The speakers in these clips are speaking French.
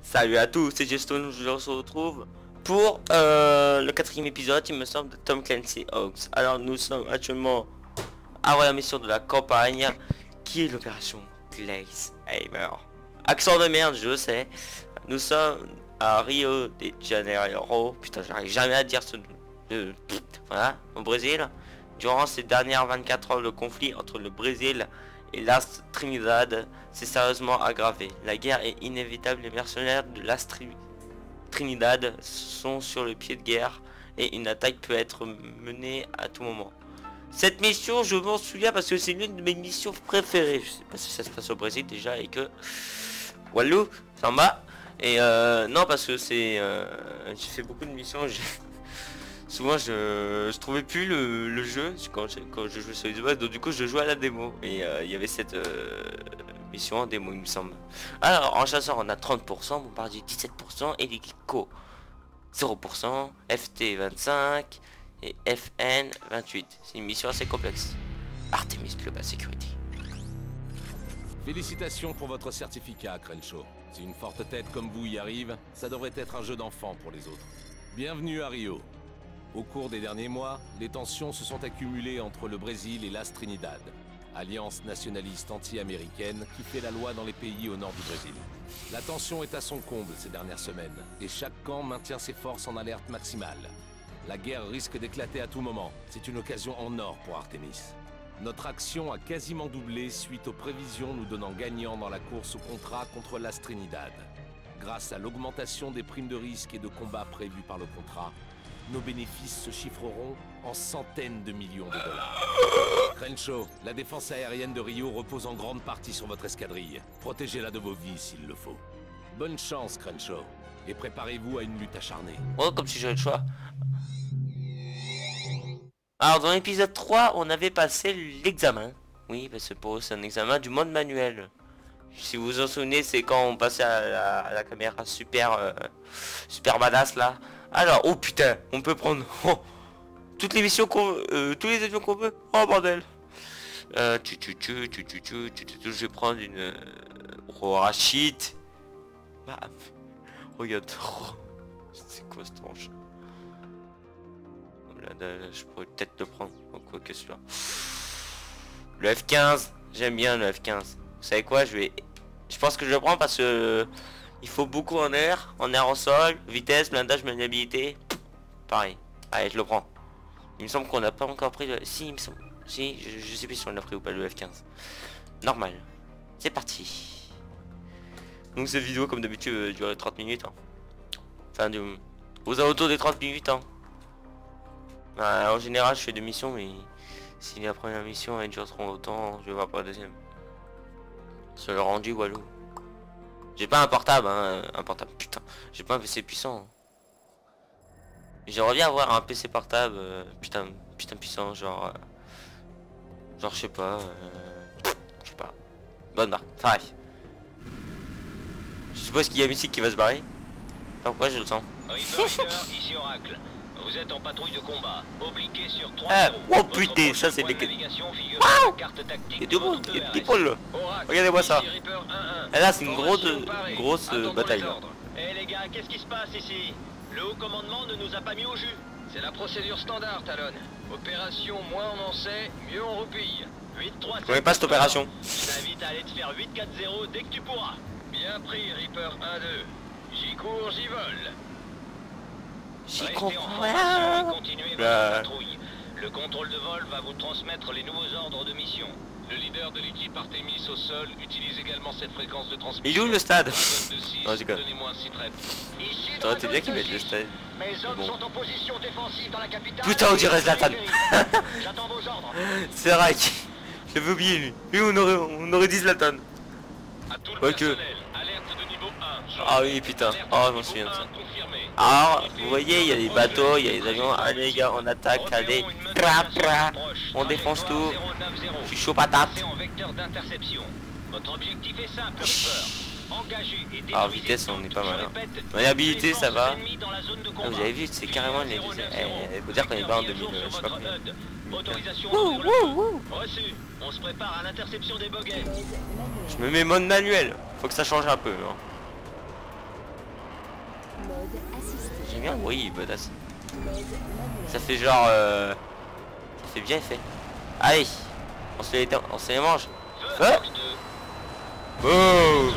Salut à tous, c'est Jestone, je se retrouve pour le quatrième épisode, il me semble, de Tom Clancy Hawks. Alors nous sommes actuellement à la mission de la campagne, qui est l'opération Glaze Hammer. Accent de merde, je sais. Nous sommes à Rio de Janeiro. Putain, j'arrive jamais à dire ce nom. Voilà, au Brésil. Durant ces dernières 24 heures, le conflit entre le Brésil et l'Ast Trinidad s'est sérieusement aggravé. La guerre est inévitable, les mercenaires de l'Ast Trinidad sont sur le pied de guerre et une attaque peut être menée à tout moment. Cette mission, je m'en souviens parce que c'est l'une de mes missions préférées. Je sais pas si ça se passe au Brésil déjà et que... Walou, ça en bas. Et non, parce que c'est... j'ai fait beaucoup de missions. Souvent je trouvais plus le jeu quand je jouais sur Xbox, donc du coup je jouais à la démo et il y avait cette mission en démo il me semble. Alors en chasseur on a 30%, bombardier 17% et l'hélico 0%, FT 25 et FN 28. C'est une mission assez complexe. Artemis Global Security. Félicitations pour votre certificat, Crenshaw. Si une forte tête comme vous y arrive, ça devrait être un jeu d'enfant pour les autres. Bienvenue à Rio. Au cours des derniers mois, les tensions se sont accumulées entre le Brésil et l'Ast Trinidad, alliance nationaliste anti-américaine qui fait la loi dans les pays au nord du Brésil. La tension est à son comble ces dernières semaines, et chaque camp maintient ses forces en alerte maximale. La guerre risque d'éclater à tout moment, c'est une occasion en or pour Artemis. Notre action a quasiment doublé suite aux prévisions nous donnant gagnant dans la course au contrat contre l'Ast Trinidad. Grâce à l'augmentation des primes de risque et de combat prévues par le contrat, nos bénéfices se chiffreront en centaines de millions de dollars. Crenshaw, la défense aérienne de Rio repose en grande partie sur votre escadrille. Protégez-la de vos vies s'il le faut. Bonne chance, Crenshaw, et préparez-vous à une lutte acharnée. Oh, comme si j'avais le choix. Alors dans l'épisode 3, on avait passé l'examen. Oui, parce que pour eux c'est un examen du mode manuel. Si vous vous en souvenez, c'est quand on passait à la caméra super badass là. Alors, oh putain, on peut prendre toutes les missions qu'on tous les avions qu'on veut. Oh bordel. Je vais prendre une Rachid. Bah, regarde. C'est quoi ce tranche? Je pourrais peut-être le prendre. Quoi que celui-là. Le F15, j'aime bien le F15. Vous savez quoi, je pense que je le prends parce que il faut beaucoup en air en sol, vitesse, blindage, maniabilité. Pareil. Allez, je le prends. Il me semble qu'on n'a pas encore pris le... Si, il me semble... Si, je sais plus si on l'a pris ou pas le F15. Normal. C'est parti. Donc cette vidéo, comme d'habitude, durer 30 minutes. Hein. Enfin, aux alentours des 30 minutes. Hein. En général, je fais 2 missions, mais si la première mission elle dure trop longtemps, je vais voir pour la deuxième. Sur le rendu, Walou. J'ai pas un portable, hein, un portable, putain. J'ai pas un PC puissant. J'aimerais bien avoir un PC portable, putain puissant, genre je sais pas, bonne marque, pareil. Je suppose qu'il y a musique qui va se barrer. Pourquoi je le sens? Ici Oracle. Vous êtes en patrouille de combat. Obliqué sur 3. Oh putain, ça c'est des... Waouh! Il y a du monde, il y a des people là. Regardez-moi ça. Et là c'est une grosse bataille. Eh les gars, qu'est-ce qui se passe ici? Le haut commandement ne nous a pas mis au jus. C'est la procédure standard, Talon. Opération, moins on en sait, mieux on repille. 8-3. Je connais pas cette opération. Je t'invite à aller te faire 8-4-0 dès que tu pourras. Bien pris, Reaper 1-2. J'y cours, j'y vole. J'y comprends. Le contrôle de vol va vous transmettre les nouveaux ordres de mission. Le leader de l'équipe Artemis au sol utilise également cette fréquence de transmission. Il est où le stade? Non, c'est t'aurais été bien qu'ils mettent le stade. Mes hommes sont en position défensive dans la capitale. Putain, on dirait Zlatan. J'attends vos ordres. C'est vrai. Je l'avais oublié lui. Lui on aurait dit Zlatan. Ok. Ah oui putain. Oh je m'en souviens de ça. Alors vous voyez il y a des bateaux, il y a des avions. Allez les gars on attaque, allez. On défonce tout. Je suis chaud patate. Alors vitesse on est pas mal. Hein. Maniabilité ça va. Ah, vous avez vu c'est carrément les... faut dire qu'on est pas en 2000, je sais pas combien. On se prépare à l'interception des boguets. Je me mets mode manuel. Faut que ça change un peu. Hein. J'aime bien le bruit, badass. Ça fait genre... Ça fait bien effet. Allez, on se les mange. Feu, Feu. Fox 2. Oh.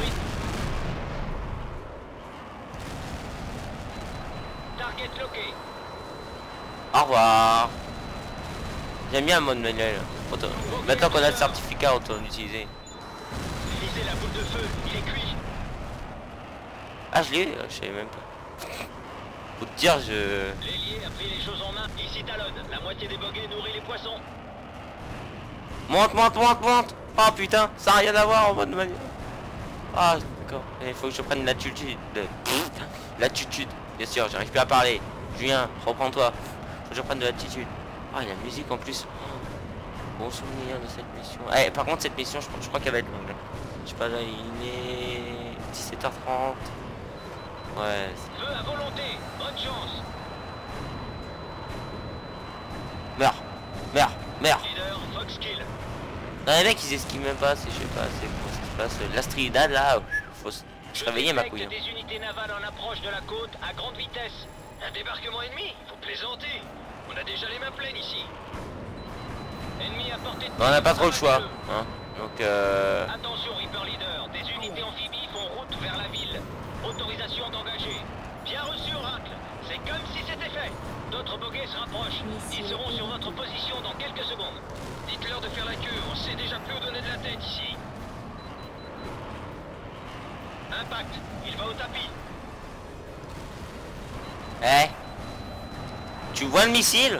Target loqué. Au revoir. J'aime bien le mode manuel. Maintenant qu'on a le certificat, on peut l'utiliser. Visez la boule de feu, il est cuit. Ah, je l'ai, je savais même pas. Faut te dire, je... L'ailier a pris les choses en main. Ici Talon, la moitié des boguets nourrit les poissons. Monte, monte, monte, monte. Oh putain, ça n'a rien à voir en mode manuel. Ah, d'accord. Il faut que je prenne l'attitude. L'attitude, bien sûr, j'arrive plus à parler. Julien, reprends-toi. Faut que je prenne de l'attitude. Ah, il y a la musique en plus. Bon souvenir de cette mission. Eh, par contre, cette mission, je crois qu'elle va être longue. Je sais pas, là, il est 17h30. Ouais. Feu à volonté, bonne chance. Meurs, meurs, meurs. Leader, Fox kill. Non, les mecs, ils esquivent même pas, je sais pas, c'est comment ça se passe. L'Astridad, là, faut se réveiller, ma couille. Des unités navales en approche de la côte à grande vitesse. Un débarquement ennemi, faut plaisanter. On a déjà les mains pleines ici. Ennemi à portée de Non, on n'a pas trop le choix, hein. Donc, Attention, Reaper Leader, des unités amphibies font route vers la ville. Autorisation d'engager. Bien reçu, Oracle. C'est comme si c'était fait. D'autres boguets se rapprochent. Ils seront sur votre position dans quelques secondes. Dites-leur de faire la queue, on sait déjà plus où donner de la tête ici. Impact, il va au tapis. eh. Tu vois le missile?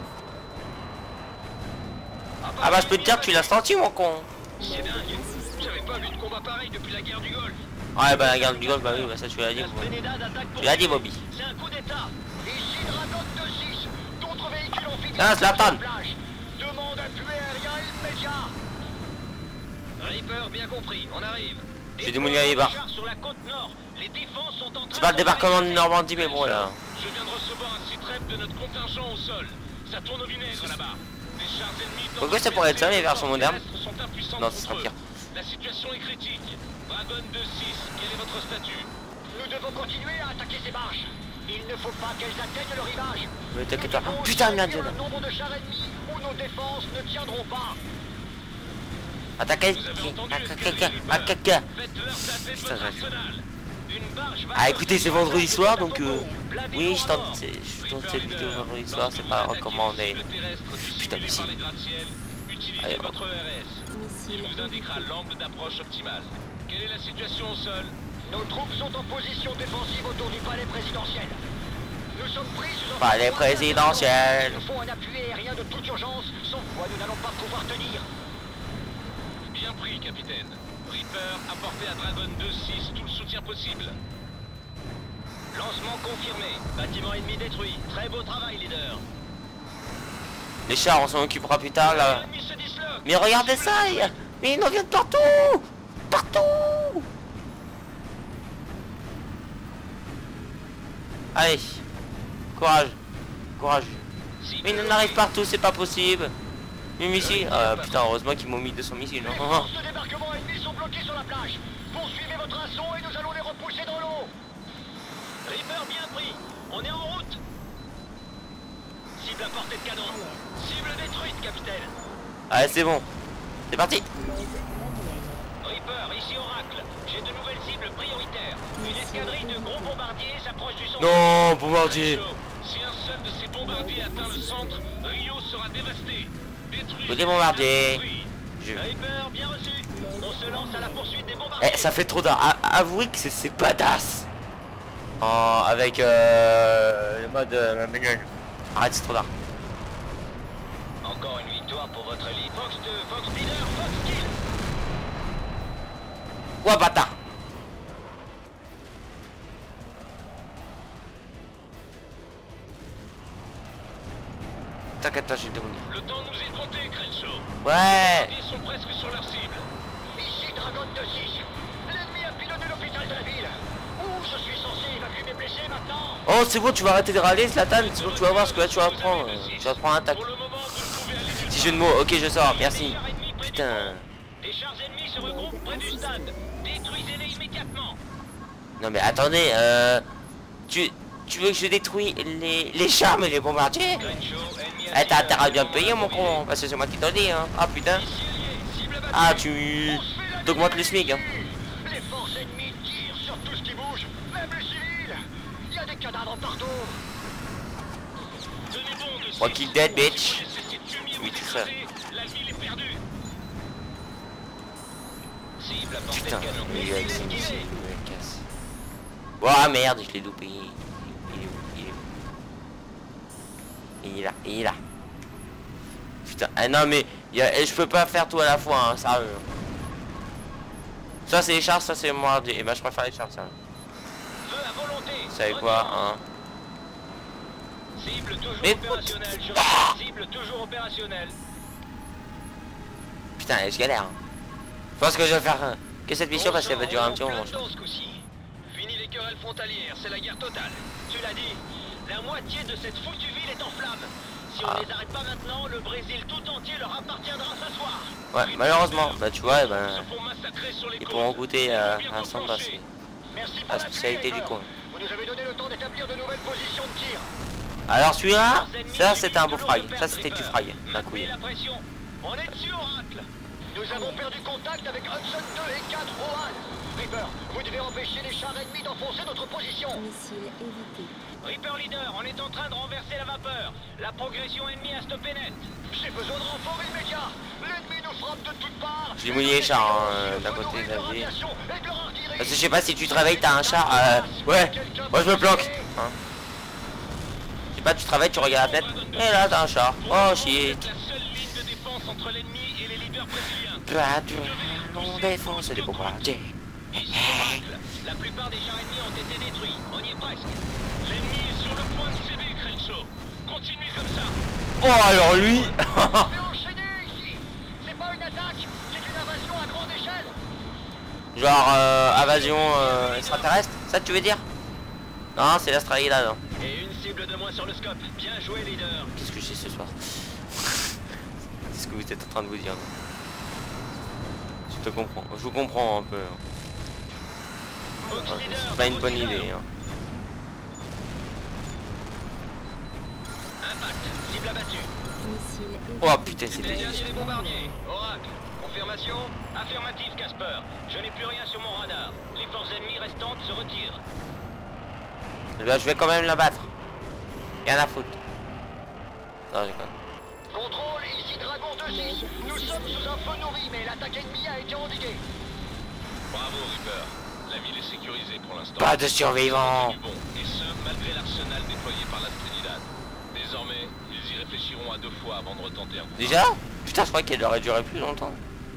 Ah bah, je peux te dire que tu l'as senti, mon con. C'est dingue. J'avais pas vu de combat pareil depuis la guerre du Golfe. Ouais, bah, la guerre du Golfe, bah oui, bah ça, tu l'as dit. Tu l'as dit, Bobby. C'est un coup d'état. Ici Dragon 2-6. D'autres véhicules amphibies. Ah, Zlatan. Demande appui aérien immédiat. Reaper, bien compris, on arrive. J'ai démoli les barres. Sur la côte nord. Les défenses sont en train C'est pas le débarquement de Normandie, mais bon, là. Je viens de recevoir un sitrep de notre contingent au sol. Ça tourne au vinaigre là-bas. Les chars ennemis... Pourquoi ça pourrait être ça, les versions modernes? Non, ce sera contre eux. pire. La situation est critique. Dragon 2-6, quel est votre statut? Nous devons continuer à attaquer ces barges. Il ne faut pas qu'elles atteignent le rivage. Mais t'inquiète pas. Putain, merde. Le nombre de chars ennemis ou nos défenses ne tiendront pas. Attaquez. Faites-leur taper votre arsenal. Une barge va... Ah, écoutez, c'est vendredi soir, donc oui, je tente cette vidéo vendredi soir, c'est pas recommandé. Putain, mais si. Allez, votre ERS. Il vous indiquera l'angle d'approche optimal. Quelle est la situation au sol? Nos troupes sont en position défensive autour du palais présidentiel. Nous sommes pris sous un... Palais présidentiel. Il nous faut un appui aérien de toute urgence, sans quoi nous n'allons pas pouvoir tenir. Bien pris, capitaine. Reaper, apportez à Dragon 2-6 tout le soutien possible. Lancement confirmé. Bâtiment ennemi détruit. Très beau travail, leader. Les chars, on s'en occupera plus tard, là. L'ennemi se disloque. Mais regardez ça, mais ils en viennent de partout. Partout. Allez. Courage. Courage. Mais ils en arrivent partout, c'est pas possible. Les missiles. Ah putain, heureusement qu'ils m'ont mis 200 missiles. Les forces de débarquement ennemies sont bloquées sur la plage. Poursuivez votre assaut et nous allons les repousser dans l'eau. Reaper bien pris. On est en route. Cible à portée de canon. Cible détruite, capitaine. Allez, c'est bon. C'est parti. Reaper, ici Oracle. J'ai de nouvelles cibles prioritaires. Une escadrille de gros bombardiers s'approche du centre. Non, bombardier. Si un seul de ces bombardiers atteint le centre, Rio sera dévasté. Détruit. Des bombardiers. Reaper, bien reçu. On se lance à la poursuite des bombardiers. Eh, ça fait trop d'art. Avouez que c'est badass. Avec le mode manuel. Arrête, c'est trop d'art. Encore une victoire pour votre lead. Fox 2, Fox leader, Fox kill. Ouah, bâtard. T'inquiète pas, je vais dérouler. Le temps nous est compté, Crenshaw. Ouais. Ils sont presque sur leur cible. Ici Dragon 2-6. L'ennemi a piloté l'hôpital de la ville. Où je suis censé évacuer mes blessés maintenant? Oh, c'est bon, tu vas arrêter de râler, Zlatan. C'est bon, tu vas voir ce que là tu vas prendre. Tu vas prendre un tac. Pour le moment, vous ne pouvez aller nulle Petit jeu de mots, ok, je sors, merci. part. Putain. Des chars ennemis se regroupent près du stade. Détruisez-les immédiatement. Non mais attendez, Tu veux que je détruis les chars mais les bombardiers? Eh, t'as intérêt à bien me payer mon con, parce que c'est moi qui t'en dis, hein. Ah putain. Ah, tu t'augmentes le SMIC, hein. Les forces ennemies tirent sur tout ce qui bouge, même les civils. Il y a des cadavres partout. Walking dead, bitch. Oui, tout ça. Putain, il est avec ses missiles, il me casse. Oh merde, je l'ai loupé. Il est où? Il est là, il est là. Putain, ah non mais je peux pas faire tout à la fois, hein, sérieux. Ça c'est les chars, ça c'est moi. Et ben je préfère les chars, ça. Vous savez quoi, hein? Cible toujours Mais opérationnelle, cible toujours opérationnelle. Putain, je galère. Je pense que je vais faire que cette mission parce qu'elle va durer un petit moment. Fini les querelles frontalières, c'est la guerre totale. Tu l'as dit, la moitié de cette foutue ville est en flammes. Si on les arrête pas maintenant, le Brésil tout entier leur appartiendra ce soir. Ouais, malheureusement, bah tu vois, ben, ils pourront goûter un sang passé. La spécialité du coin. Vous nous avez donné le temps d'établir de nouvelles positions de tir. Alors celui-là, ça c'était un beau frag. Ça c'était du frag, d'un coup. On est dessus, Oracle. Nous avons perdu contact avec Hudson 2 et 4 Rohan. Reaper, vous devez empêcher les chars ennemis d'enfoncer notre position. Missile évité. Reaper leader, on est en train de renverser la vapeur. La progression ennemie a stoppé net. J'ai besoin de renforts immédiats. L'ennemi nous frappe de toutes parts. J'ai mouillé les chars d'un côté de la ville. Parce que je sais pas si tu te réveilles, t'as un char. Ouais, moi je me planque. Hein. Je sais pas, tu travailles, tu regardes la tête. Et là t'as un char. Oh shit. La seule ligne de défense entre l'ennemi et les leaders brésiliens. On défonce les bombardiers. La plupart des chars ennemis ont été détruits. On y est presque. L'ennemi est sur le point de céder, Crenshaw. Continue comme ça. Oh alors lui. On peut enchaîner ici. C'est pas une attaque, c'est une invasion à grande échelle. Genre invasion extraterrestre, ça tu veux dire? Non, c'est l'Australie là, non. Et une cible de moins sur le scope. Bien joué, leader. Qu'est-ce que j'ai ce soir? C'est ce que vous êtes en train de vous dire. Je te comprends, je vous comprends un peu. C'est pas une bonne idée. Hein. Impact, cible abattue. Missile évité. Oh putain, c'est Les bien. derniers des bombardiers. Oracle, confirmation? Affirmative, Casper. Je n'ai plus rien sur mon radar. Les forces ennemies restantes se retirent. Là, je vais quand même la battre. Rien à foutre. Non, j'ai pas. Contrôle, ici Dragon 2-6. Nous sommes sous un feu nourri, mais l'attaque ennemie a été endiguée. Bravo, Reaper. La ville est sécurisée pour l'instant. Pas de survivants. Du bon, et ce, malgré l'arsenal déployé par la Trinidad. Désormais, ils y réfléchiront à 2 fois avant de retenter un coup. Déjà? Putain, je crois qu'elle aurait duré plus longtemps.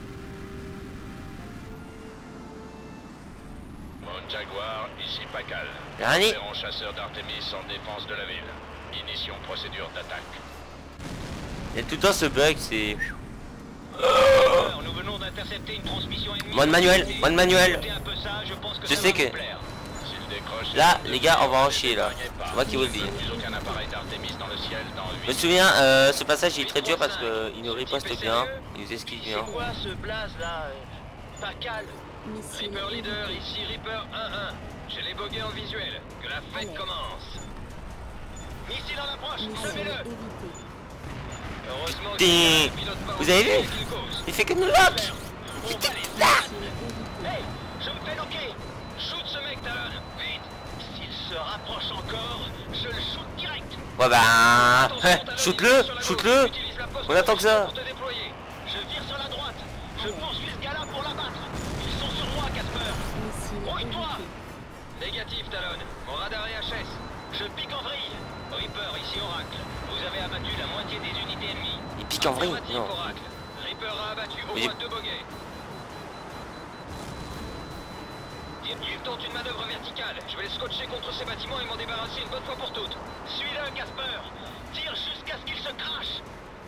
Mon Jaguar, ici Pacal. Rien dit. Différents chasseurs d'Artemis en défense de la ville. Inition procédure d'attaque. Et tout le temps ce bug, c'est... Nous venons d'intercepter une transmission ennemie. Mode manuel, mode manuel. Écoutez un peu ça, je pense que Je ça sais va que- vous plaire. S'il décroche, Là, les gars, on va en chier là. C'est moi qui vous le dis. plus aucun appareil d'Artemis dans le ciel dans Je 8. me souviens, ce passage il est très dur parce qu'il nous riposte bien, il nous esquive bien. C'est quoi ce blaze là Pacal. Missile Reaper leader, évité. ici Reaper 1-1. J'ai les bogués en visuel. Que la fête commence. Missile en approche, Missile levez-le. évité. Heureusement Putain, qu'il y a un pilote pas vous avez vu? au qu'il cause. Il fait que nous lock. On va les Missile évité. Hey, je me fais loquer. Shoot ce mec, Talon. Vite. S'il se rapproche encore, je le shoot direct. Ouais bah... Attention, Talon, shoot-le, il est sur la shoot-le. gauche. Utilise la poste On attend que ça. pour te déployer. Je vire sur la droite. Je poursuis ce gars-là pour l'abattre. Ils sont sur moi, Casper. Missile Brouille-toi. évité. Négatif, Talon. Mon radar est HS. Je pique en vrille. Reaper, ici Oracle. Vous avez abattu la moitié des unités ennemies. Il pique en vrille? Affirmative, Non. Oracle. Reaper a abattu au Mais moins 2 boguets. Il tente une manœuvre verticale. Je vais les scotcher contre ces bâtiments et m'en débarrasser une bonne fois pour toutes. Suis-le, Casper. Tire jusqu'à ce qu'il se crache.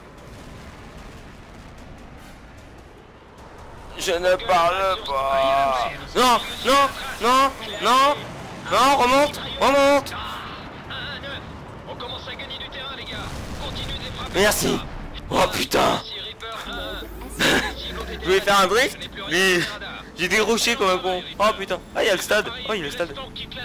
Je ne parle pas. Non, non, non, non, non, remonte, remonte. 1-1-9. On commence à gagner du terrain, les gars. Continuez de les frapper. Merci. Oh putain. Ici Reaper 1-1. Je voulais faire un drift, mais J'ai déroché comme un con. Oh putain. Ah, il y a le stade. Oh, il y a le stade.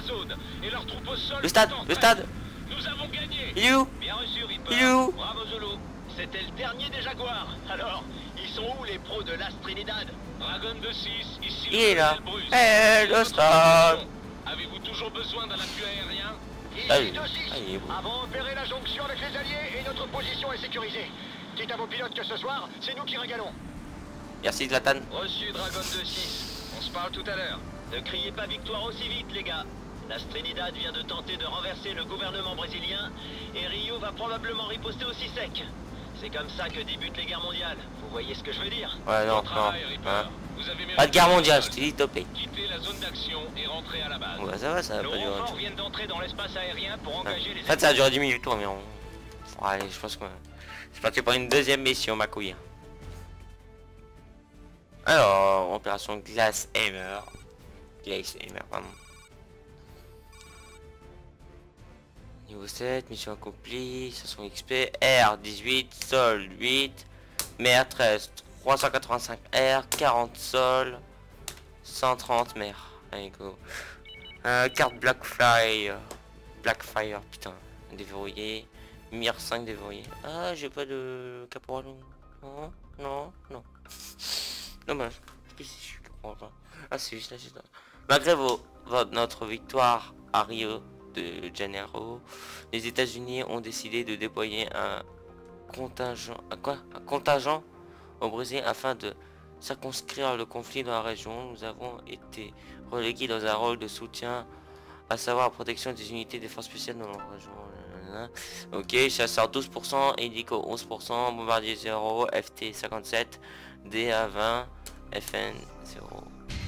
Le stade, le stade. Nous avons gagné. Il est où? Bien reçu, Reaper. Il est où? Bravo, Zulu. C'était le dernier des Jaguars. Alors, ils sont où les pros de Las Trinidad? Dragon de 6, ici. Il est là. Bruce. Eh, le stade. Avez-vous toujours besoin d'un appui aérien? Ah Ici oui. de 6. Ah, il est beau. Avons opéré la jonction avec les alliés et notre position est sécurisée. Dites à vos pilotes que ce soir, c'est nous qui régalons. Merci Zlatan. Reçu, Dragon de 6. On se parle tout à l'heure. Ne criez pas victoire aussi vite, les gars. La Trinidad vient de tenter de renverser le gouvernement brésilien et Rio va probablement riposter aussi sec. C'est comme ça que débutent les guerres mondiales. Vous voyez ce que je veux dire? Ouais, non, Bon travail, non. Reaper. Hein. Vous avez mérité Pas de guerre le mondiale, je message. te dis, top. Quittez la zone d'action et rentrez à la base. Ouais, ça va, ça va Nos pas durer. renforts viennent d'entrer dans l'espace aérien pour engager les... En fait, ça a duré 10 minutes environ. Allez, je pense que c'est parti pour une deuxième mission, ma couille. Alors, opération Glass Hammer. Glass Hammer, pardon. Niveau 7, mission accomplie, 500 XP, R 18, Sol 8, mer 13, 385 R, 40 Sol, 130 mer. Allez, go. Carte Blackfire, putain, déverrouillé. Mir 5 déverrouillé. Ah, j'ai pas de caporal. Non, non, non. Dommage. Je comprends pas. Ah, c'est juste là, c'est là. Malgré notre victoire à Rio de Janeiro, les États-Unis ont décidé de déployer un contingent au Brésil afin de circonscrire le conflit dans la région. Nous avons été relégués dans un rôle de soutien, à savoir la protection des unités des forces spéciales dans la région. Ok, chasseur 12%, hélico 11%, bombardier 0, FT 57, DA 20, FN 0.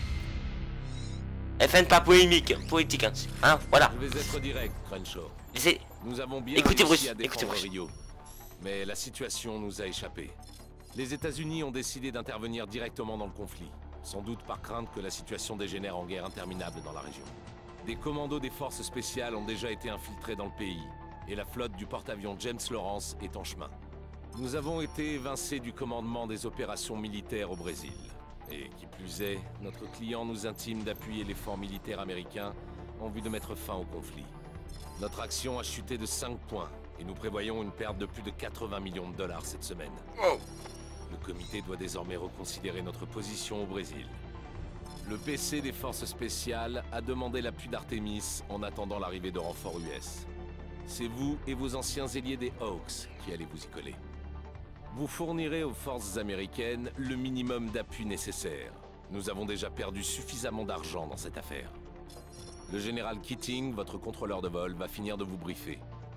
FN pas polémique, politique hein, voilà. Je vais être direct, Crenshaw. Laissez... Nous avons bien Écoutez réussi Bruce, à écoutez défendre Bruce. Rio. Mais la situation nous a échappé. Les États-Unis ont décidé d'intervenir directement dans le conflit, sans doute par crainte que la situation dégénère en guerre interminable dans la région. Des commandos des forces spéciales ont déjà été infiltrés dans le pays, et la flotte du porte-avions James Lawrence est en chemin. Nous avons été évincés du commandement des opérations militaires au Brésil. Et qui plus est, notre client nous intime d'appuyer l'effort militaire américain en vue de mettre fin au conflit. Notre action a chuté de 5 points, et nous prévoyons une perte de plus de 80 millions de dollars cette semaine. Le comité doit désormais reconsidérer notre position au Brésil. Le PC des forces spéciales a demandé l'appui d'Artemis en attendant l'arrivée de renforts US. C'est vous et vos anciens ailiers des Hawks qui allez vous y coller. Vous fournirez aux forces américaines le minimum d'appui nécessaire. Nous avons déjà perdu suffisamment d'argent dans cette affaire. Le général Keating, votre contrôleur de vol, va finir de vous briefer.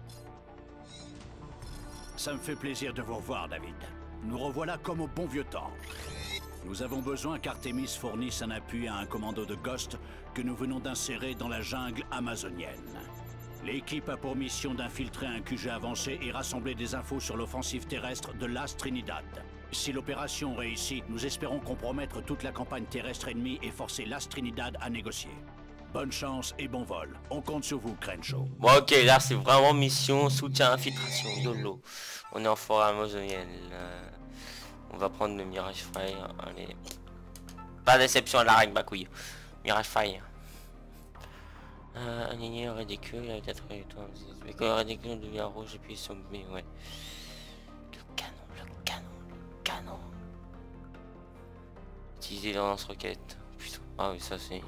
Ça me fait plaisir de vous revoir, David. Nous revoilà comme au bon vieux temps. Nous avons besoin qu'Artemis fournisse un appui à un commando de Ghost que nous venons d'insérer dans la jungle amazonienne. L'équipe a pour mission d'infiltrer un QG avancé et rassembler des infos sur l'offensive terrestre de Las Trinidad. Si l'opération réussit, nous espérons compromettre toute la campagne terrestre ennemie et forcer Las Trinidad à négocier. Bonne chance et bon vol. On compte sur vous, Crenshaw. Bon, ok, là c'est vraiment mission, soutien, infiltration, YOLO. On est en forêt amazonienne. On va prendre le Mirage Fire. Allez. Pas de déception à la règle, ma couille. Mirage Fire. Aligné ridicule avec la trajectoire. Mais quand le ridicule devient rouge et puis sur B, ouais. Le canon. Utiliser le lance-roquette. Putain. Ah oui, ça c'est...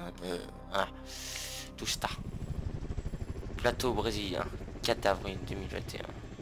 touche tard. Plateau brésilien. 4 avril 2021.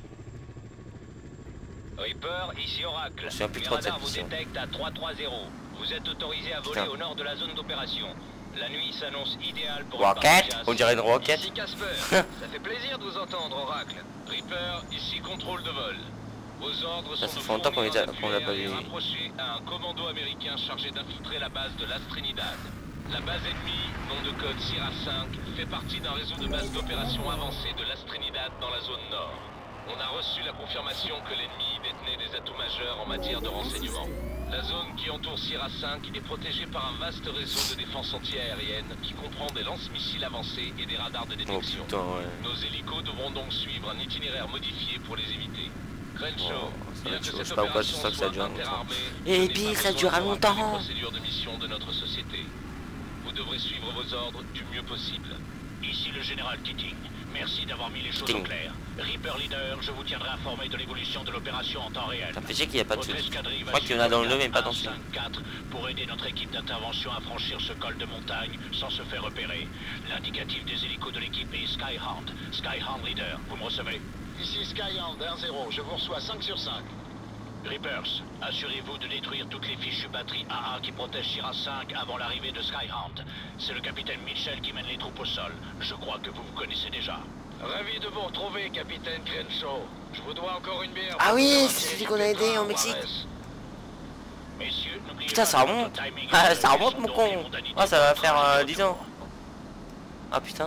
Reaper, ici Oracle. Je suis un peu Les trop de cette radars vous mission. détectent à 330. Vous êtes autorisé à voler Putain. au nord de la zone d'opération. La nuit s'annonce idéale pour Rocket, une partie de chasse. on dirait une roquette. Ici Casper. Ça fait plaisir de vous entendre, Oracle. Reaper, ici contrôle de vol. Vos ordres Ça sont de fait longtemps qu'on fournir les a- un qu'on l'a pas appui vu. aérien rapproché à un commando américain chargé d'infiltrer la base de Las Trinidad. La base ennemie, nom de code Sierra 5, fait partie d'un réseau de bases d'opération avancées de Las Trinidad dans la zone nord. On a reçu la confirmation que l'ennemi détenait des atouts majeurs en matière de renseignement. La zone qui entoure Sierra 5 est protégée par un vaste réseau de défense anti-aérienne qui comprend des lance-missiles avancés et des radars de Oh détection. putain, ouais. Nos hélicos devront donc suivre un itinéraire modifié pour les éviter. Crenshaw, bien que Je cette sais pas pourquoi je opération sens que ça soit dure longtemps. interarmée, Et je n'ai puis pas ça besoin dure de vous rappeler longtemps. les procédures de mission de notre société. Vous devrez suivre vos ordres du mieux possible. Ici le général Keating. Merci d'avoir mis les choses au clair. Reaper Leader, je vous tiendrai informé de l'évolution de l'opération en temps réel. Ça me fait chier qu'il n'y a pas de Votre suite. escadrille Je va crois qu'il y en a dans le 2 mais pas dans suivre celui. 154 pour aider notre équipe d'intervention à franchir ce col de montagne sans se faire repérer. L'indicatif des hélicos de l'équipe est Skyhound. Skyhound Leader, vous me recevez? Ici Skyhound 1-0, je vous reçois 5 sur 5. Reapers, assurez-vous de détruire toutes les fichues batteries AA qui protègent Shiraz 5 avant l'arrivée de Skyhound. C'est le capitaine Mitchell qui mène les troupes au sol. Je crois que vous vous connaissez déjà. Ravi de vous retrouver, capitaine Crenshaw. Je vous dois encore une bière. Ah pour oui, faire un c'est petit celui qu'on a aidé en Mexique. Juarez. Messieurs, n'oubliez Putain, pas ça que remonte. votre timing Ah, est ça de remonte son mon don con. et mondanité Ah, ça va pour faire travailler 10 autour. ans. Ah putain.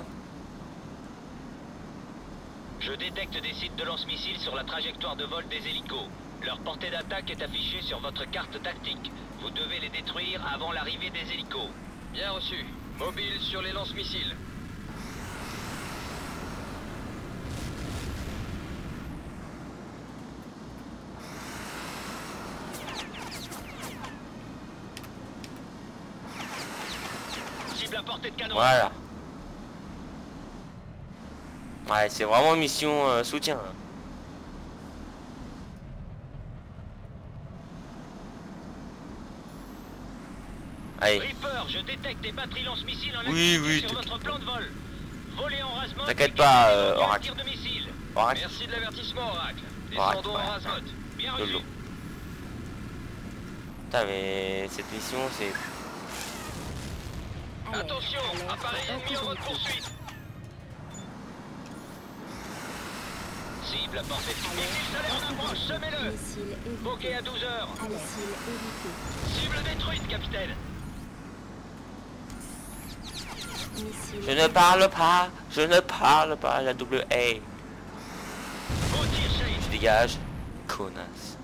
Je détecte des sites de lance-missiles sur la trajectoire de vol des hélicos. Leur portée d'attaque est affichée sur votre carte tactique. Vous devez les détruire avant l'arrivée des hélicos. Bien reçu. Mobile sur les lance-missiles. Cible à portée de canon. Voilà. Ouais, c'est vraiment une mission soutien. Allez, Reaper, je détecte des batteries lance-missiles en Oui, activité oui, sur votre plan de vol. Volez en rasmode. T'inquiète et pas, détruisez aucun Oracle. tir de missile. Oracle. Merci de l'avertissement, Oracle. Oracle, Descendons ouais. en Razmod. Bien Lolo. reçu. Putain, mais cette mission, c'est... Alerte, Attention, alerte, appareil ennemi en votre intégrité. poursuite. Cible à portée de missile solaire en approche, semez-le. Missile Bokeh évité. à 12 heures. Missile évité. Cible détruite, capitaine. Missile Je ne parle pas, je ne parle pas, la double A. Beau tir, Shane. Je dégage, connasse.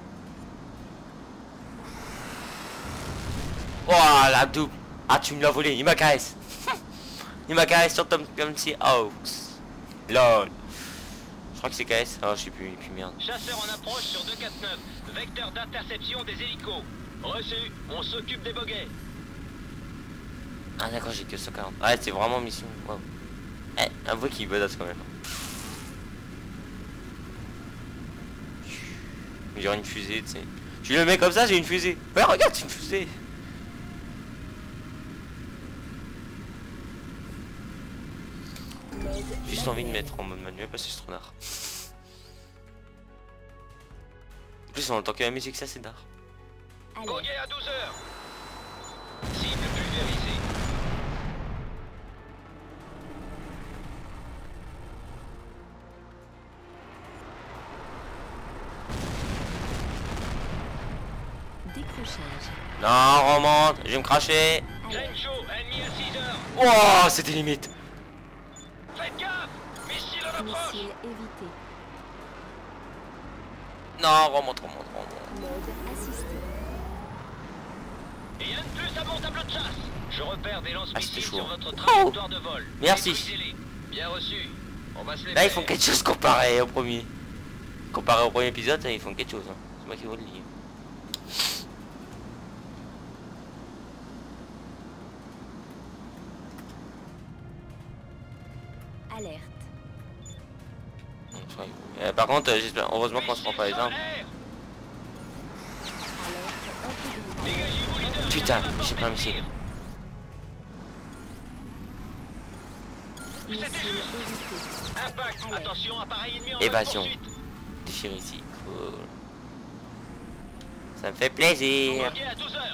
Oh, la double. Ah, tu me l'as volé, il m'a caresse. Il m'a caresse sur Tom Clancy Hawks. LOL. Je crois que c'est KS. Oh, je sais plus, et puis merde. Chasseur en approche sur 249. Vecteur d'interception des hélicos. Reçu, on s'occupe des boguets. Ah d'accord, j'ai que 140. Ouais, c'est vraiment mission. Wow. Eh, avouez qu'il badass quand même. J'ai une fusée, tu sais. Tu le mets comme ça, j'ai une fusée. Ouais, regarde, c'est une fusée. mode Juste envie de manuel. mettre en mode manuel parce que c'est trop d'art. En plus, on entend que la musique, ça c'est d'art. Alerte, Boguet à 12 heures. Cible pulvérisée. décrochage. Non, remonte, je vais me cracher. Alerte, Crenshaw, ennemi à 6 heures. Oh, c'était limite. Faites gaffe. Missile en approche. missile évité. Non, remonte. Mode assisté. Et un de plus à mon tableau de chasse. Je repère des c'était lance-missiles chaud. sur votre trajectoire de vol. Merci. Détruisez-les. Bien reçu. On va se les Là, ils faire. font quelque chose comparé au premier. Comparé au premier épisode, là, ils font quelque chose. Hein. C'est moi qui vous le dis. Alerte. Par contre, j'espère, heureusement qu'on se prend pas les armes. Missile solaire. Alerte intégrité. Dégagez-vous, leader. Putain, Tirez à j'ai pas un portée de missile. tir. Missile C'était juste. évité. Impact. Alerte. Attention, appareil ennemi en Évasion. poursuite. Déchire ici. Cool. Ça me fait plaisir. Boguet à 12 heures.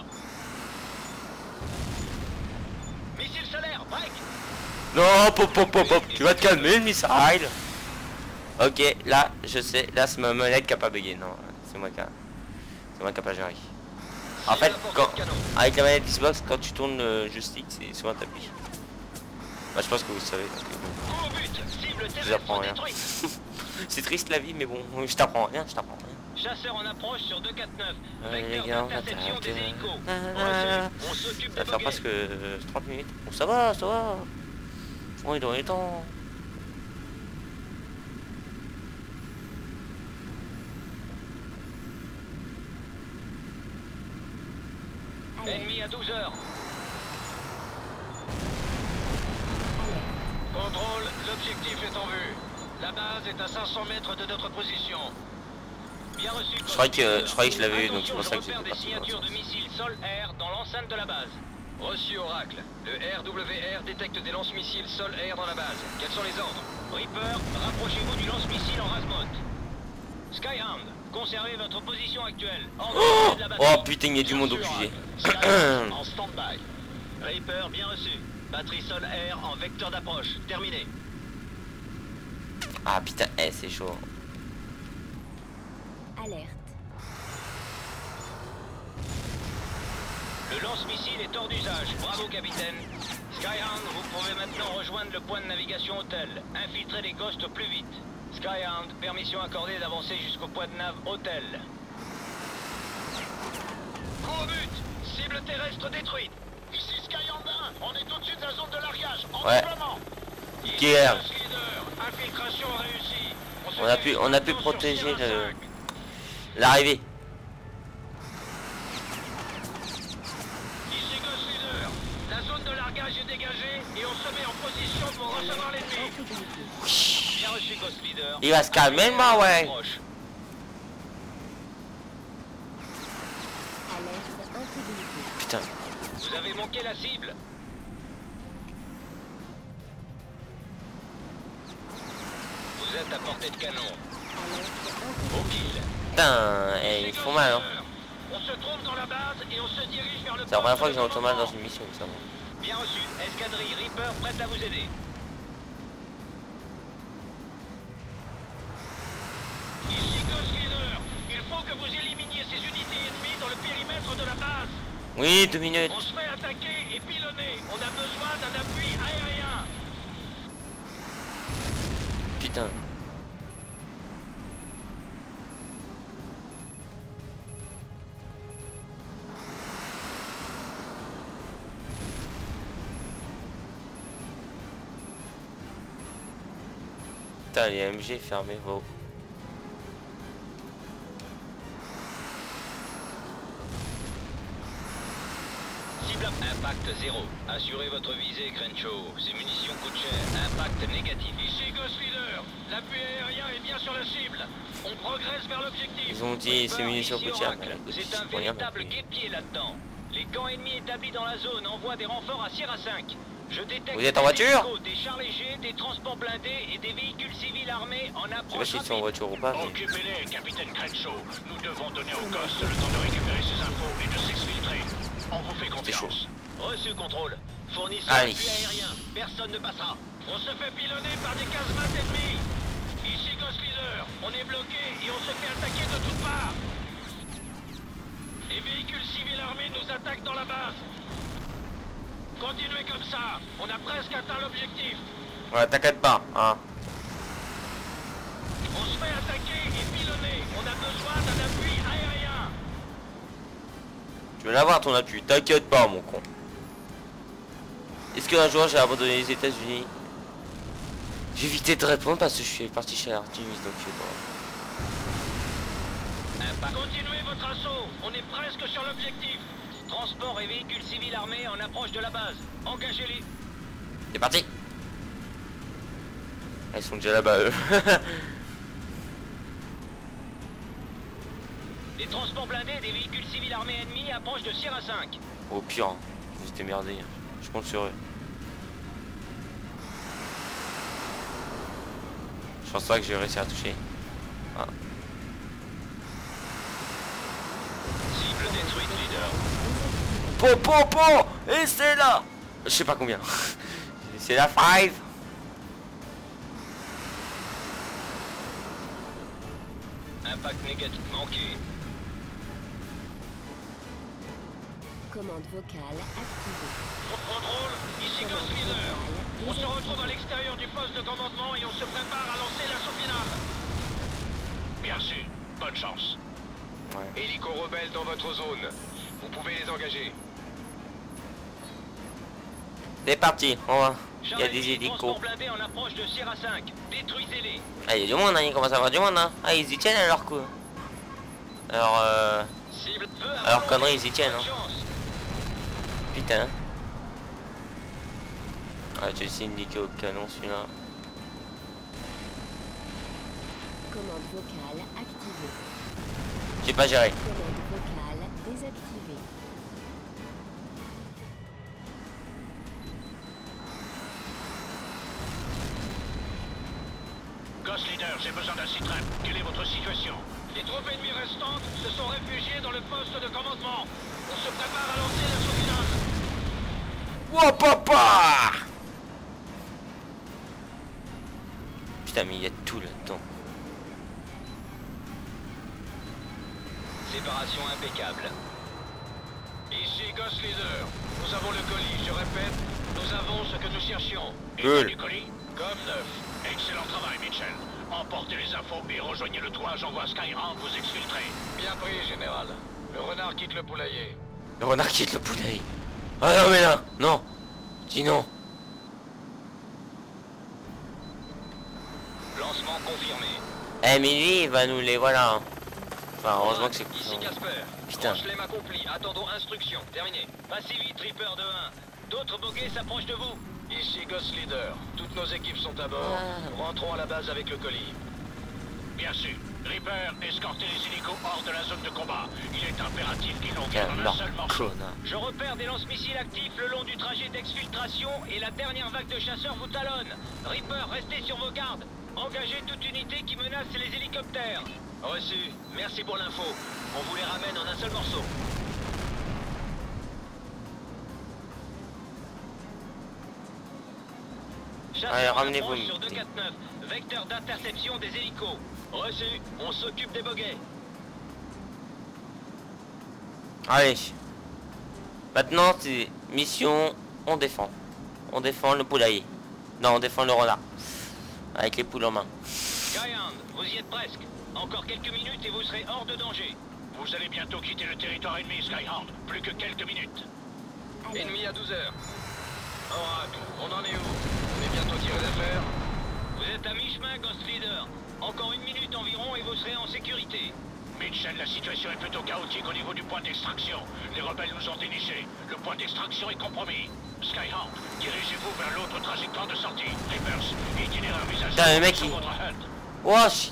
Missile solaire, break. Non, pop. Tu vas te calmer, le missile. Ok, là, je sais. Là, c'est ma manette qui a pas bugué. Non, c'est moi qui a pas géré. En fait, quand, avec la manette Xbox, quand tu tournes le joystick, c'est souvent tapis. Bah, je pense que vous le savez. Donc, bon, Coup au but. Cible je vous apprends terrestre rien. détruite. C'est triste la vie, mais bon, je t'apprends rien. Chasseur en approche sur 249. Les Vecteur gars, on d'interception attaque. des hélicos. Ah. Reçu. On s'occupe Ça va des faire boguets. presque 30 minutes. Bon, ça va. On est dans les temps. Ennemi à 12 heures. Contrôle, l'objectif est en vue. La base est à 500 mètres de notre position. Bien reçu. Je croyais que je l'avais eu, donc c'est pour ça que j'étais j'étais des parti. signatures de missiles sol-air dans l'enceinte de la base. Reçu Oracle. Le RWR détecte des lance-missiles sol-air dans la base. Quels sont les ordres? Reaper, rapprochez-vous du lance-missile en Rasmot. Skyhound, conservez votre position actuelle. Oh, De la batterie. oh putain, il y a du monde au QG. Skyhound, en stand-by. Reaper, bien reçu. Batterie sol-air en vecteur d'approche. Terminé. Ah putain, c'est chaud. Alerte. Le lance-missile est hors d'usage. Bravo, capitaine. Skyhound, vous pouvez maintenant rejoindre le point de navigation hôtel. Infiltrez les Ghosts au plus vite. Skyhound, permission accordée d'avancer jusqu'au point de nav hôtel. Coup au but. Cible terrestre détruite. Ici Skyhound 1, on est au-dessus de la zone de largage. En Ouais. déploiement. Guerre. Infiltration réussie. On a pu protéger l'arrivée. Ici Ghost Leader. La zone de largage est dégagée et on se met en position pour recevoir l'ennemi. Bien reçu Ghost Leader. Il va se calmer, bah ouais. Alerte intégrité. Putain. Vous avez manqué la cible. Vous êtes à portée de canon. Alerte Au kill. Putain, ils font mal, hein. On se trouve dans la base et on se dirige vers le C'est la première fois que j'ai autant mal dans une mission, ça. Bien reçu. Escadrille Reaper prête à vous aider. Ici Ghost Leader. Il faut que vous éliminiez ces unités ennemies dans le périmètre de la base. Oui, 2 minutes. On se fait attaquer et pilonner. On a besoin d'un appui aérien. Putain. Putain, les MG fermés, vos. Cible impact 0. Assurez votre visée, Crenshaw. Ces munitions coûtent cher. Impact négatif. Ici Ghost Leader. L'appui aérien est bien sur la cible. On progresse vers l'objectif. Ils ont dit ces munitions Ici coûtent cher. Oracle. C'est un véritable guet-pied là-dedans. Les camps ennemis établis dans la zone envoient des renforts à Sierra 5. Je détecte Vous êtes en des voiture? hélicos, des chars légers, des transports blindés et des véhicules civils armés en Je sais pas approche s'ils sont en rapide. voiture ou pas, mais... Occupez-les, capitaine Crenshaw. Nous devons donner au Ghost le temps de récupérer ces infos et de s'exfiltrer. On vous fait confiance. Reçu, contrôle. Fournisseur Allez. d'appui aérien. Personne ne passera. On se fait pilonner par des casemates ennemis. Ici Ghost Leader. On est bloqué et on se fait attaquer de toutes parts. Les véhicules civils armés nous attaquent dans la base. Continuez comme ça. On a presque atteint l'objectif. Ouais, t'inquiète pas, hein. On se fait attaquer et pilonner. On a besoin d'un appui aérien. Tu veux l'avoir ton appui, t'inquiète pas, mon con. Est-ce qu'un jour j'ai abandonné les États-Unis? J'ai évité de répondre parce que je suis parti chez Artemis, donc je sais pas. Continuez votre assaut. On est presque sur l'objectif. Transport et véhicules civils armés en approche de la base. Engagez-les. C'est parti. Ils sont déjà là-bas, eux. Les transports blindés et des véhicules civils armés ennemis approchent de Sierra 5. Au pire, ils étaient merdés. Je compte sur eux. Je pense pas que je vais réussir à toucher. Ah. Cible détruite, leader. Po. Et c'est là. Je sais pas combien. C'est la 5. Impact négatif manqué. Commande vocale activée. Contrôle, ici Ghost Leader. On se retrouve à l'extérieur du poste de commandement et on se prépare à lancer l'assaut final. Bien sûr, bonne chance. Ouais. Hélico rebelles dans votre zone. Vous pouvez les engager. C'est parti, on va. Il y a des Charlie, hélicos. transport blindé en approche de Sierra 5. Détruisez-les. Ah, il y a du monde, hein. Il commence à avoir du monde, hein. Ah, ils y tiennent à leur coup. Alors, Cible peu alors conneries, ils y tiennent, Bonne hein. chance. Putain. Ah, j'ai essayé de niquer au canon celui-là. Commande vocale activée. J'ai pas géré. Commande vocale désactivée. Ghost Leader, j'ai besoin d'un site-rep. Quelle est votre situation? Les troupes ennemies restantes se sont réfugiées dans le poste de commandement. On se prépare à lancer l'assaut final. Wow, papa! Putain, mais il y a tout là-dedans. Séparation impeccable. Ici Ghost Leader. Nous avons le colis, je répète, nous avons ce que nous cherchions. Cool. État du colis? Comme neuf. Excellent travail, Mitchell. Emportez les infos et rejoignez le toit, j'envoie Skyhound vous exfiltrer. Bien pris, général. Le renard quitte le poulailler. Le renard quitte le poulet. Ah non, mais là, non. Dis non. Lancement confirmé. Eh, mais lui, il va nous les... Voilà. Enfin, heureusement que c'est... Ici Casper. Putain. Flemme accompli. Attendons instruction. Terminé. Pas si vite, Reaper de 1. D'autres boguets s'approchent de vous. Ici Ghost Leader. Toutes nos équipes sont à bord. Rentrons à la base avec le colis. Bien sûr. Reaper, escortez les hélicos hors de la zone de combat. Il est impératif qu'ils n'ont qu'un seul morceau. Je repère des lance-missiles actifs le long du trajet d'exfiltration et la dernière vague de chasseurs vous talonne. Reaper, restez sur vos gardes. Engagez toute unité qui menace les hélicoptères. Reçu. Merci pour l'info. On vous les ramène en un seul morceau. Allez, ramenez-vous. Sur 249. Vecteur d'interception des hélicos. Reçu. On s'occupe des boguets. Allez. Maintenant, c'est mission, on défend. On défend le poulailler. Non, on défend le renard. Avec les poules en main. Skyhound, vous y êtes presque. Encore quelques minutes et vous serez hors de danger. Vous allez bientôt quitter le territoire ennemi, Skyhound. Plus que quelques minutes. Ennemi à 12 heures. Oracle, on en est où? On est bientôt tiré d'affaire. Vous êtes à mi-chemin, Ghost Leader. Encore une minute environ et vous serez en sécurité. Mitchell, la situation est plutôt chaotique au niveau du point d'extraction. Les rebelles nous ont dénichés. Le point d'extraction est compromis. Skyhound, dirigez-vous vers l'autre trajectoire de sortie. Reapers, itinéraire visage. Putain, le mec, il... Wesh.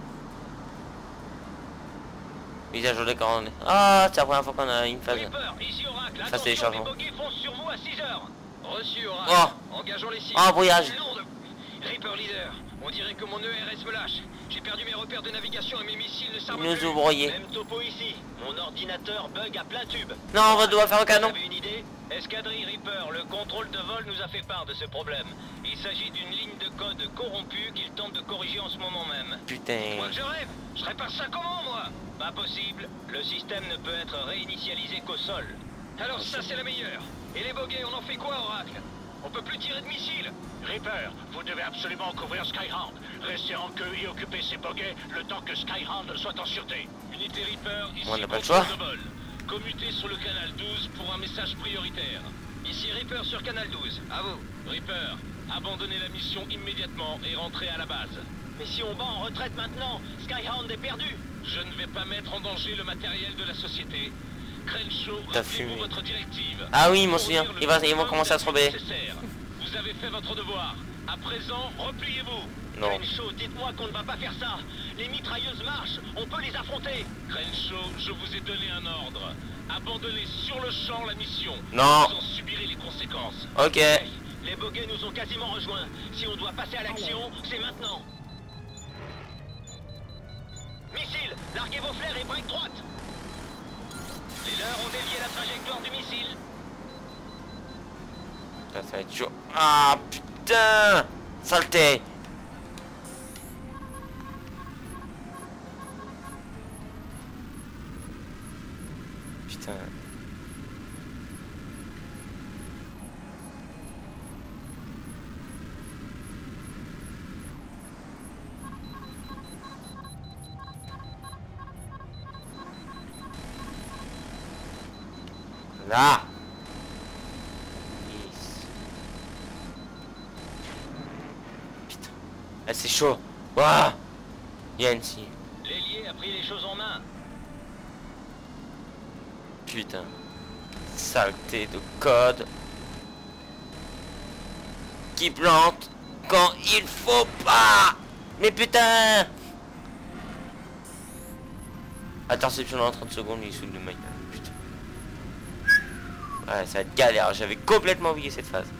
Visage au décor. Ah, c'est la première fois qu'on a une phase. Reaper, ici Oracle. Ça, c'est les attention, changements. les boguets foncent sur vous à 6 heures. Reçu, Oracle. Oh. Engageons les cibles. Oh, brouillage. Nom de... Reaper Leader, on dirait que mon ERS me lâche. J'ai perdu mes repères de navigation et mes missiles ne s'arment Nous plus. ouvriers. Même topo ici. Mon ordinateur bug à plein tube. Non, on doit faire un canon. Vous avez une idée? Escadrille Reaper, le contrôle de vol nous a fait part de ce problème. Il s'agit d'une ligne de code corrompue qu'il tente de corriger en ce moment même. Putain. Moi que je rêve. Je répare ça comment, moi? Pas possible. Le système ne peut être réinitialisé qu'au sol. Alors ça, c'est la meilleure. Et les boguets, on en fait quoi, Oracle? On peut plus tirer de missiles. Reaper, vous devez absolument couvrir Skyhound. Restez en queue et occupez ces boguets le temps que Skyhound soit en sûreté. Unité Reaper, ici On n'a pas le choix. de vol. Commutez sur le canal 12 pour un message prioritaire. Ici Reaper sur canal 12. À vous. Reaper, abandonnez la mission immédiatement et rentrez à la base. Mais si on bat en retraite maintenant, Skyhound est perdu. Je ne vais pas mettre en danger le matériel de la société. Crenshaw, rappelez-vous votre directive. Ah oui, je m'en souviens. Ils vont commencer à se rebeller. Vous avez fait votre devoir. À présent, repliez-vous. Non. Crenshaw, dites-moi qu'on ne va pas faire ça. Les mitrailleuses marchent, on peut les affronter. Crenshaw, je vous ai donné un ordre. Abandonnez sur le champ la mission. Non. Vous en subirez les conséquences. Ok. Hey, les boguets nous ont quasiment rejoints. Si on doit passer à l'action, c'est maintenant. Missile, larguez vos flares et break droite. Les leurs ont dévié la trajectoire du missile. Ça va être chaud. Ah putain. Saleté. Putain. Là. Yes. Putain. Ah, c'est chaud. Waouh. Yancy. L'ailier a pris les choses en main. Putain. Saleté de code. Qui plante quand il faut pas. Mais putain. Interception dans 30 secondes, il saoule de ma gueule. Putain. Ouais, ça va être galère. J'avais complètement oublié cette phase.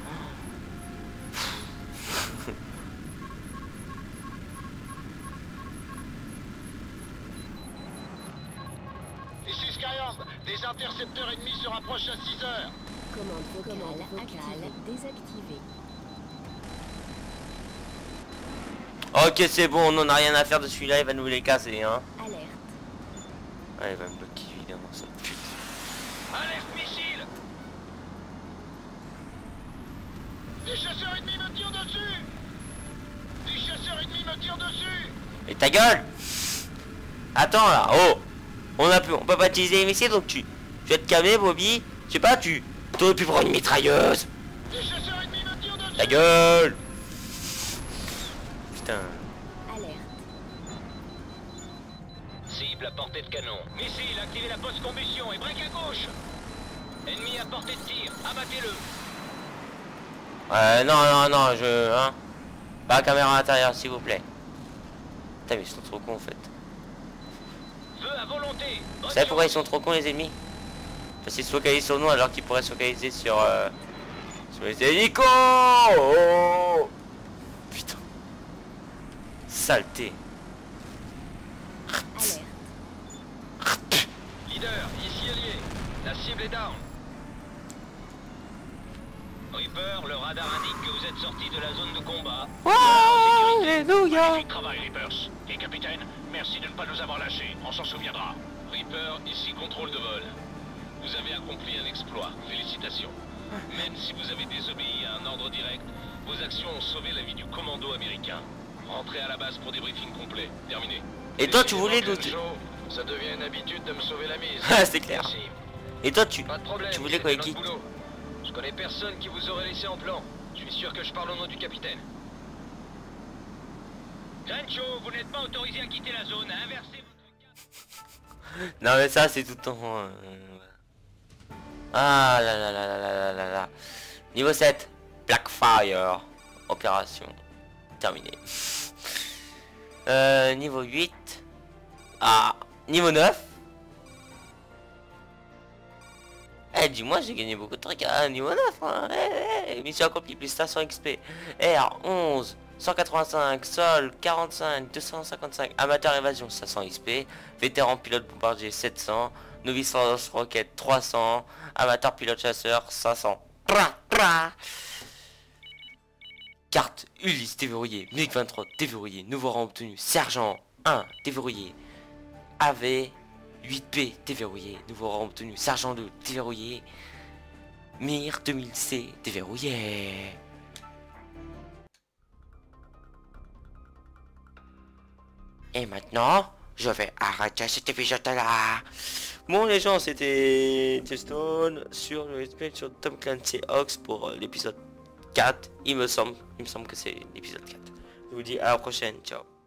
Ici Skyhawk, des intercepteurs ennemis se rapprochent à 6 heures. Commande vocale désactivée. Ok, c'est bon, on en a rien à faire de celui-là, il va nous les casser, hein. Alerte. Ouais, il va me bloquer évidemment, ça pute. Alerte missile. Des chasseurs ennemis me tirent dessus. Des chasseurs ennemis me tirent dessus. Et ta gueule. Attends là, oh. On peut pas utiliser les missiles, donc tu vas te calmer, Bobby. Je sais pas, tu aurais pu prendre une mitrailleuse. Des chasseurs ennemis me tirent dessus. Ta gueule. Putain. Alerte. Cible à portée de canon. Missile, activez la post-combustion et break à gauche. Ennemi à portée de tir, abattez-le. Non, hein. Pas la caméra à l'intérieur, s'il vous plaît. Putain, mais ils sont trop cons en fait. Feu à volonté. Vous savez pourquoi ils sont trop cons les ennemis? Parce qu'ils se focalisent sur nous alors qu'ils pourraient se focaliser sur les hélicos. Oh putain. Saleté. Alerte. Leader, ici allié. La cible est down. Reaper, le radar indique que vous êtes sorti de la zone de combat. Alléluia. Magnifique travail, Reapers. Et capitaine, merci de ne pas nous avoir lâchés. On s'en souviendra. Reaper, ici contrôle de vol. Vous avez accompli un exploit. Félicitations. Même si vous avez désobéi à un ordre direct, vos actions ont sauvé la vie du commando américain. Rentrez à la base pour des briefings complets. Terminé. Et toi tu voulais d'où Ça devient une habitude de me sauver la mise. Ah c'est clair. Merci. Et toi Pas de problème, tu voulais c'est quoi notre qui boulot. Je connais personne qui vous aurait laissé en plan. Je suis sûr que je parle au nom du capitaine. Crenshaw, vous n'êtes pas autorisé à quitter la zone. Inversez votre... Non mais ça c'est tout le temps. Ah là là là là là là là. Niveau 7. Blackfire. Opération. Terminé. Niveau 8. Ah. Niveau 9. Eh dis-moi j'ai gagné beaucoup de trucs à niveau 9 hein. Mission accomplie plus 500 XP. R 11 185, sol 45, 255, amateur évasion 500 XP, vétéran pilote bombardier 700, novice lance-roquette 300, amateur pilote chasseur 500. Carte Ulysse déverrouillée, MiG-23 déverrouillé, nouveau rang obtenu, sergent 1 déverrouillé, AV 8P déverrouillé, nouveau rang obtenu, sergent 2 déverrouillé, Mir 2000C déverrouillé. Et maintenant, je vais arrêter cet épisode-là. Bon les gens, c'était Stone sur le SP sur Tom Clancy Ox pour l'épisode 4. Il me semble que c'est l'épisode 4. Je vous dis à la prochaine, ciao.